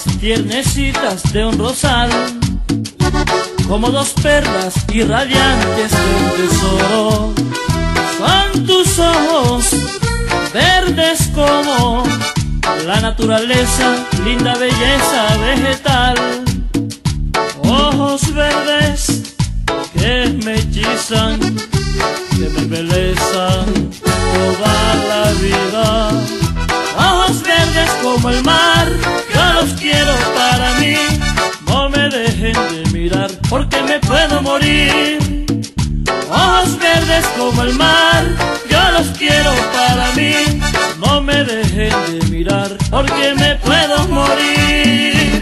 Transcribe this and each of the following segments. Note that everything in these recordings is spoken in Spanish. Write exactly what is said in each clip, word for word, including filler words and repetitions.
tiernecitas de un rosal, como dos perlas irradiantes de un tesoro. Son tus ojos verdes como la naturaleza, linda belleza vegetal. Ojos verdes que me hechizan, que me embelezan toda la vida. Ojos verdes como el mar, yo los quiero para mí. No me dejen de mirar porque me puedo morir. Ojos verdes como el mar, yo los quiero para mí. No me dejen de mirar porque me puedo morir.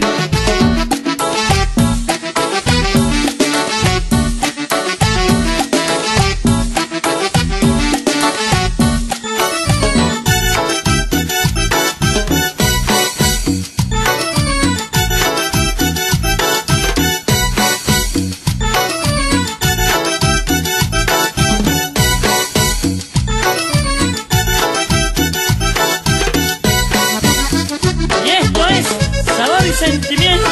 Sabor y sentimiento.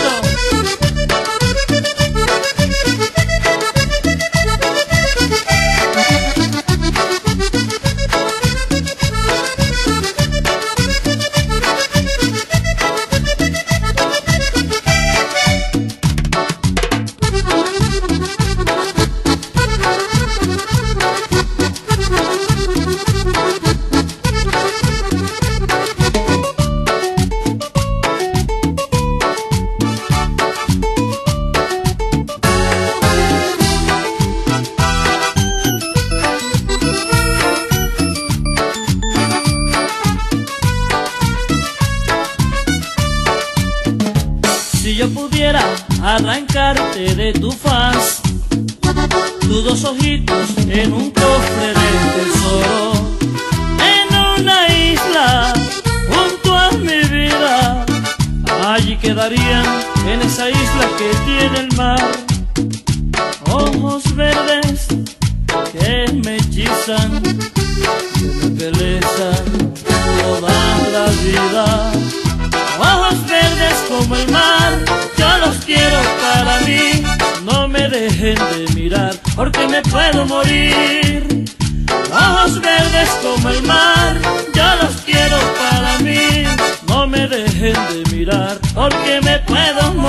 Si yo pudiera arrancarte de tu faz, tus dos ojitos en un cofre del tesoro, en una isla junto a mi vida, allí quedarían en esa isla que tiene el mar. Ojos verdes que me hechizan, que me embelezan toda la vida. Ojos verdes como el mar, yo los quiero para mí. No me dejen de mirar porque me puedo morir. Ojos verdes como el mar, yo los quiero para mí. No me dejen de mirar porque me puedo morir.